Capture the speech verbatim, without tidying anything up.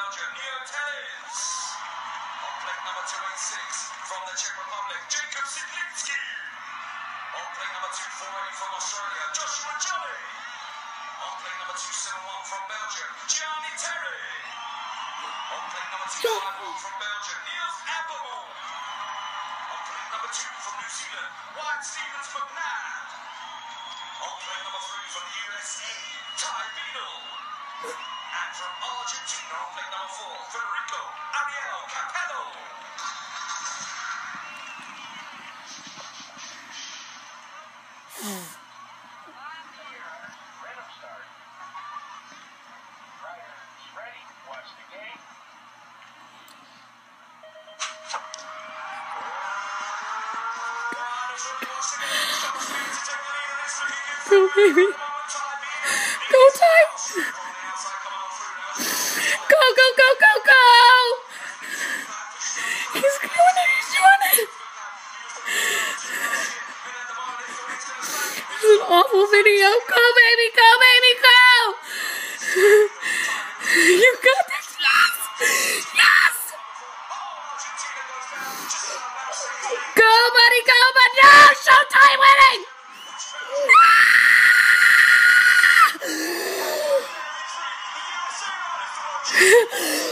Belgium, Neo Tellez. On plate number two eighty-six from the Czech Republic, Jacob Siglitsky. On plate number two forty from Australia, Joshua Jolly. On plate number two seventy-one from Belgium, Gianni Terry. On plate number two fifty-one from Belgium, Niels Abermore. On plate number two from New Zealand, Wyatt Stevens McNabb. On plate number three from the U S A, Ty Beadle. And from Argentina on plate number four, Federico Ariel Capello. Go, baby. Go, Ty. Go, go, go, go, go. He's doing it. He's doing it. This is an awful video. Go, baby. Go, baby. Go. You got this. Yes. Yes. Go, buddy. Go, buddy.